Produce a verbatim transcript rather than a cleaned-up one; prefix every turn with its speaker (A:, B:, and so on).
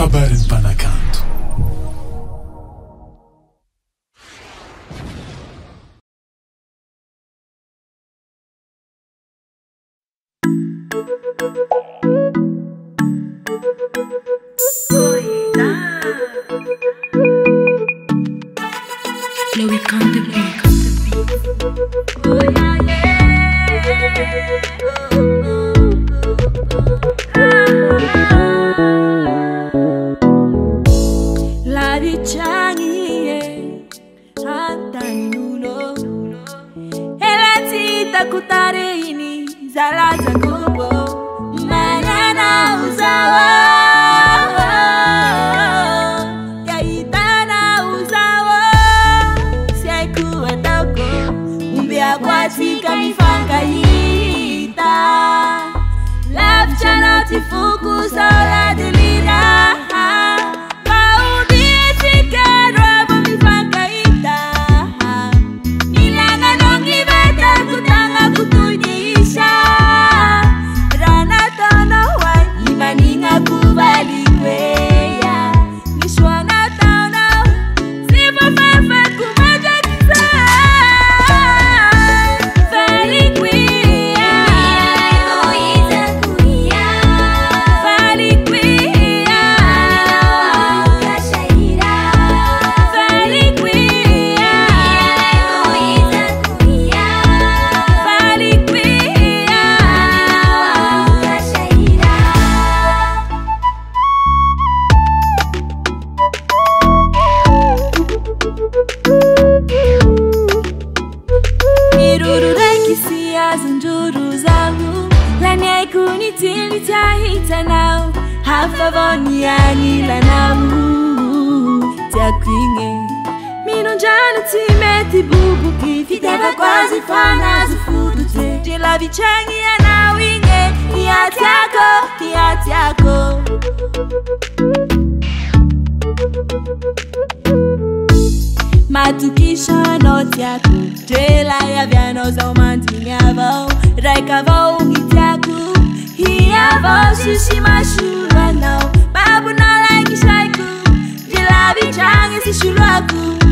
A: KABARON'NY MPANAKANTO.
B: Louis on the beat. Oh yeah, yeah. La viccianie antanuno elati takutarini zala Jangobo manana uzawa yaitana uzawa siaikuwa toko umbia kwatika mifangaita la vicciana tifuku saula delira now half of on yani la namu takwinge mino jana timeti bubu kifitava quasi fana zufudu te de la vichangi ana winge niatiako niatiako matukisha notiako de la ya viano za mantinyavo raikavo ngitiako Hira voce si mashura now babu na like shaiku de la vichangi si shulaku